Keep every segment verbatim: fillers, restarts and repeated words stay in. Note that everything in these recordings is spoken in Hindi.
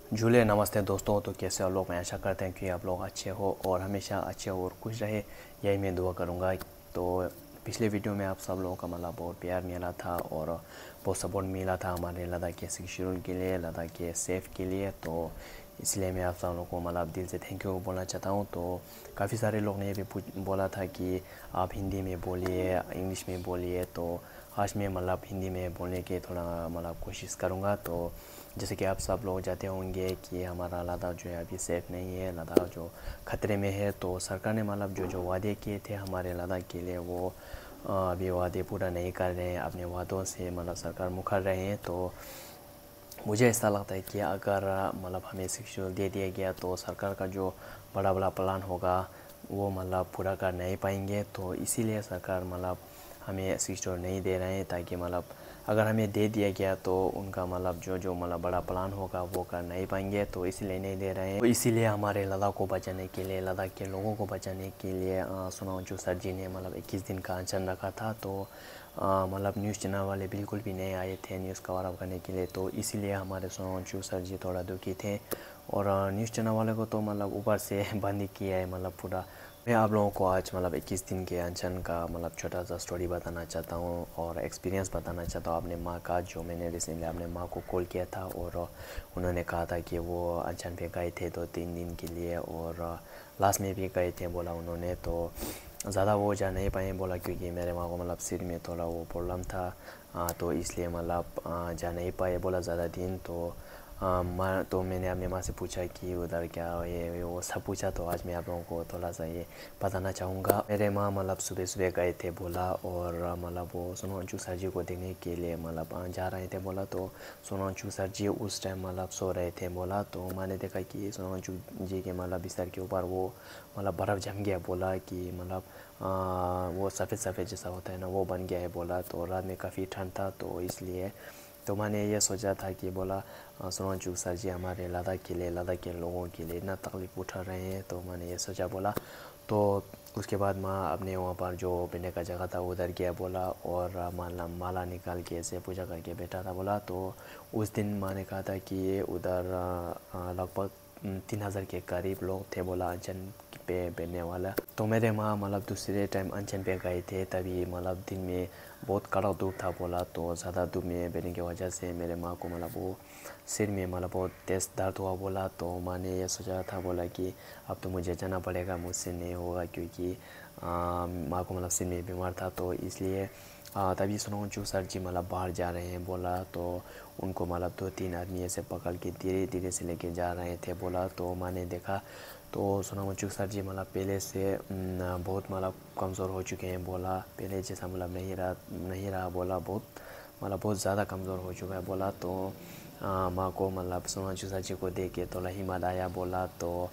झूले नमस्ते दोस्तों। तो कैसे हो लोग? मैं आशा करते हैं कि आप लोग अच्छे हो और हमेशा अच्छे हो और खुश रहे, यही मैं दुआ करूँगा। तो पिछले वीडियो में आप सब लोगों का मतलब बहुत प्यार मिला था और बहुत सपोर्ट मिला था हमारे लद्दाख के शेड्यूल के लिए, लद्दाख के सेफ के लिए। तो इसलिए मैं आप सब लोगों को मतलब दिल से थैंक यू बोलना चाहता हूँ। तो काफ़ी सारे लोग ने ये भी पूछ बोला था कि आप हिंदी में बोलिए, इंग्लिश में बोलिए। तो आज मैं मतलब हिंदी में बोलने की थोड़ा मतलब कोशिश करूँगा। तो जैसे कि आप सब लोग जानते होंगे कि हमारा लद्दाख जो है अभी सेफ़ नहीं है, लद्दाख जो ख़तरे में है। तो सरकार ने मतलब जो जो वादे किए थे हमारे लद्दाख के लिए, वो अभी वादे पूरा नहीं कर रहे हैं। अपने वादों से मतलब सरकार मुकर रहे हैं। तो मुझे ऐसा लगता है कि अगर मतलब हमें शिक्षा दे दिया गया तो सरकार का जो बड़ा बड़ा प्लान होगा वो मतलब पूरा कर नहीं पाएंगे। तो इसीलिए सरकार मतलब हमें शिक्षा नहीं दे रहे हैं, ताकि मतलब अगर हमें दे दिया गया तो उनका मतलब जो जो मतलब बड़ा प्लान होगा वो कर नहीं पाएंगे। तो इसीलिए नहीं दे रहे हैं। तो इसीलिए हमारे लद्दाख को बचाने के लिए, लद्दाख के लोगों को बचाने के लिए सोनावांचुक सर जी ने मतलब इक्कीस दिन का अनशन रखा था। तो मतलब न्यूज़ चैनल वाले बिल्कुल भी नहीं आए थे न्यूज़ कवर अप करने के लिए। तो इसीलिए हमारे सोनावांचुक सर जी थोड़ा दुखी थे और न्यूज़ चैनल वाले को तो मतलब ऊपर से बंद किया है मतलब पूरा। मैं आप लोगों को आज मतलब इक्कीस दिन के अनशन का मतलब छोटा सा स्टोरी बताना चाहता हूँ और एक्सपीरियंस बताना चाहता हूँ अपने माँ का, जो मैंने रिसेंटली अपने माँ को कॉल किया था और उन्होंने कहा था कि वो अनशन पे गए थे दो तीन दिन के लिए और लास्ट में भी गए थे बोला उन्होंने। तो ज़्यादा वो जा नहीं पाए बोला, क्योंकि मेरे माँ को मतलब सिर में थोड़ा वो प्रॉब्लम था। आ, तो इसलिए मतलब आ, जा नहीं पाए बोला ज़्यादा दिन। तो आ, माँ तो मैंने अपने माँ से पूछा कि उधर क्या ये वो सब पूछा। तो आज मैं आप लोगों को थोड़ा सा ये बताना चाहूँगा। मेरे माँ मतलब सुबह सुबह गए थे बोला और मतलब वो सोनावांचुक सर जी को देखने के लिए मतलब जा रहे थे बोला। तो सोनावांचुक सर जी उस टाइम मतलब सो रहे थे बोला। तो माँ ने देखा कि सोनावांचुक जी के मतलब बिस्तर के ऊपर वो मतलब बर्फ़ जम गया बोला, कि मतलब वो सफ़ेद सफ़ेद जैसा होता है ना वो बन गया है बोला। तो रात में काफ़ी ठंड था तो इसलिए तो मैंने ये सोचा था कि बोला सोनावांचुक सर जी हमारे लद्दाख के लिए, लद्दाख के लोगों के लिए इतना तकलीफ़ उठा रहे हैं। तो मैंने ये सोचा बोला। तो उसके बाद माँ अपने वहाँ पर जो बैठने का जगह था उधर गया बोला और माला माला निकाल के ऐसे पूजा करके बैठा था बोला। तो उस दिन माँ ने कहा था कि उधर लगभग तीन हज़ार के करीब लोग थे बोला अनशन पे बैठने वाला। तो मेरे माँ मतलब दूसरे टाइम अनशन पे गए थे, तभी मतलब दिन में बहुत कड़ा धूप था बोला। तो ज़्यादा धूप में बैठने की वजह से मेरे माँ को मतलब वो सिर में मतलब बहुत तेज़ दर्द हुआ बोला। तो माँ ने ये सोचा था बोला कि अब तो मुझे जाना पड़ेगा, मुझसे नहीं होगा, क्योंकि माँ को मतलब सिर में बीमार था। तो इसलिए तभी सोनावांचुक सर जी मतलब बाहर जा रहे हैं बोला। तो उनको मतलब दो तीन आदमी ऐसे पकड़ के धीरे धीरे से लेके जा रहे थे बोला। तो माँ ने देखा तो सोनावांचुक सर जी मतलब पहले से बहुत मतलब कमज़ोर हो चुके हैं बोला। पहले जैसा मतलब नहीं रहा नहीं रहा बोला, बहुत मतलब बहुत ज़्यादा कमज़ोर हो चुका है बोला। तो माँ को मतलब सोनावांचुक सर जी को देख के थोड़ा हिम्मत आया बोला। तो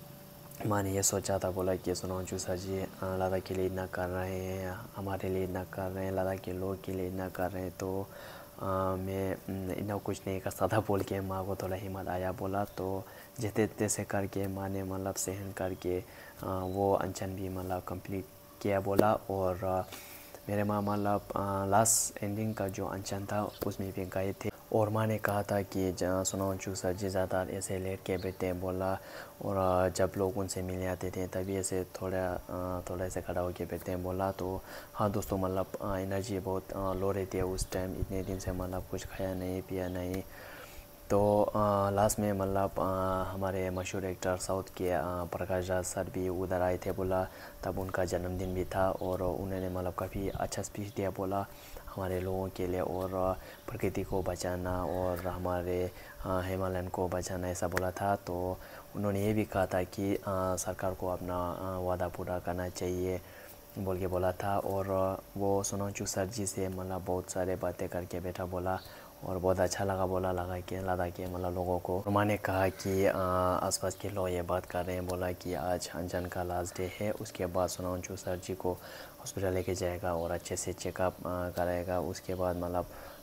माँ ने ये सोचा था बोला कि सोनावांचुक सर जी लद्दाख के लिए इतना कर रहे हैं, हमारे लिए इतना कर रहे हैं, लद्दाख के लोग के लिए इतना कर रहे हैं। तो आ, मैं इतना कुछ नहीं कर सकता बोल के माँ को थोड़ा हिम्मत आया बोला। तो जैसे तैसे करके माँ ने मतलब सहन करके आ, वो अनशन भी मतलब कंप्लीट किया बोला। और आ, मेरे माँ मतलब लास्ट एंडिंग का जो अनशन था उसमें भी गए थे और माँ ने कहा था कि सोनावांचुक सर जी ज़्यादा ऐसे लेट के बैठते हैं बोला। और जब लोग उनसे मिलने आते थे तभी ऐसे थोड़ा थोड़ा ऐसे खड़ा होकर बैठते हैं बोला। तो हाँ दोस्तों, मतलब एनर्जी बहुत लो रहती है उस टाइम, इतने दिन से मतलब कुछ खाया नहीं पिया नहीं। तो लास्ट में मतलब हमारे मशहूर एक्टर साउथ के प्रकाश राज सर भी उधर आए थे बोला। तब उनका जन्मदिन भी था और उन्होंने मतलब काफ़ी अच्छा स्पीच दिया बोला हमारे लोगों के लिए, और प्रकृति को बचाना और हमारे हिमालयन को बचाना ऐसा बोला था। तो उन्होंने ये भी कहा था कि सरकार को अपना वादा पूरा करना चाहिए बोल के बोला था। और वो सोनावांचुक सर जी से मतलब बहुत सारे बातें करके बैठा बोला और बहुत अच्छा लगा बोला लगा कि लद्दाख के मतलब लोगों को। माँ ने कहा कि आसपास के लोग ये बात कर रहे हैं बोला कि आज अनशन का लास्ट डे है, उसके बाद सोनावांचुक सर जी को हॉस्पिटल लेके जाएगा और अच्छे से चेकअप कराएगा, उसके बाद मतलब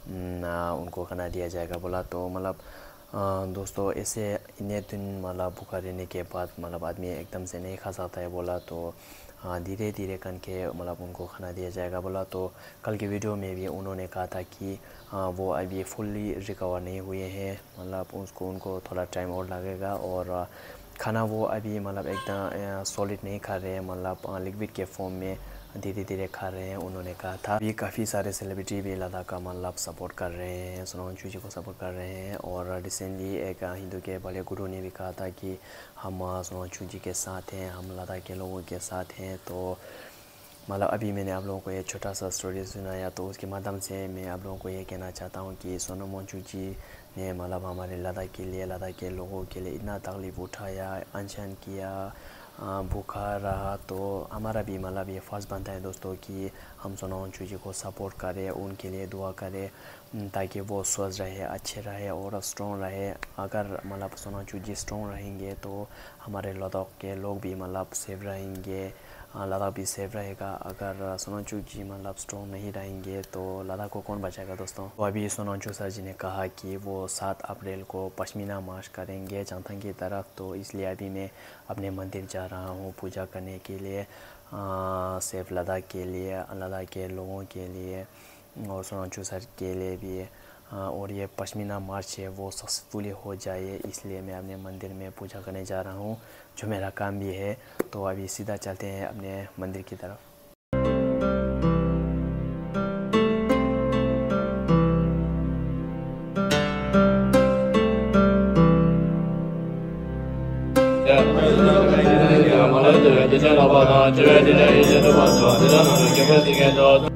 उनको खाना दिया जाएगा बोला। तो मतलब दोस्तों ऐसे इतने दिन मतलब भूखा रहने के बाद मतलब आदमी एकदम से नहीं खा सकता है बोला। तो धीरे धीरे करके मतलब उनको खाना दिया जाएगा बोला। तो कल की वीडियो में भी उन्होंने कहा था कि वो अभी फुल्ली रिकवर नहीं हुए हैं, मतलब उसको उनको थोड़ा टाइम और लगेगा और खाना वो अभी मतलब एकदम सॉलिड नहीं खा रहे हैं, मतलब लिक्विड के फॉर्म में धीरे धीरे खा रहे हैं उन्होंने कहा था। अभी काफ़ी सारे सेलिब्रिटी भी लद्दाख का मतलब सपोर्ट कर रहे हैं, सोनम वांगचुक जी को सपोर्ट कर रहे हैं। और रिसेंटली एक हिंदू के बड़े गुरु ने भी कहा था कि हम सोनम वांगचुक जी के साथ हैं, हम लद्दाख के लोगों के साथ हैं। तो मतलब अभी मैंने आप लोगों को ये छोटा सा स्टोरी सुनाया, तो उसके माध्यम से मैं आप लोगों को ये कहना चाहता हूँ कि सोनम वांगचुक जी ने मतलब हमारे लद्दाख के लिए, लद्दाख के लोगों के लिए इतना तकलीफ़ उठाया, अनशन किया, भूखा रहा। तो हमारा भी मतलब ये फ़र्ज़ बनता है दोस्तों कि हम सोनम वांगचुक जी को सपोर्ट करें, उनके लिए दुआ करें ताकि वो स्वस्थ रहे, अच्छे रहे और स्ट्रॉन्ग रहे। अगर मतलब सोनम वांगचुक जी स्ट्रॉन्ग रहेंगे तो हमारे लद्दाख के लोग भी मतलब सेफ रहेंगे, लद्दाख भी सेफ रहेगा। अगर सोनम वांगचुक जी मतलब स्ट्रॉन्ग नहीं रहेंगे तो लद्दाख को कौन बचाएगा दोस्तों। तो अभी सोनम वांगचुक सर जी ने कहा कि वो सात अप्रैल को पश्मीना मार्च करेंगे चंगथंग की तरफ, तो इसलिए अभी मैं अपने मंदिर जा रहा हूँ पूजा करने के लिए, सिर्फ लद्दाख के लिए, लद्दाख के लोगों के लिए और सोनम वांगचुक सर के लिए भी। और ये पश्मीना मार्च है वो सक्सेसफुली हो जाए, इसलिए मैं अपने मंदिर में पूजा करने जा रहा हूँ, जो मेरा काम भी है। तो अभी सीधा चलते हैं अपने मंदिर की तरफ। Yeah.